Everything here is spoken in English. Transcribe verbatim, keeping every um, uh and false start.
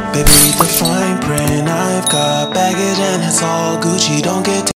Baby, the fine print I've got baggage and it's all Gucci. Don't get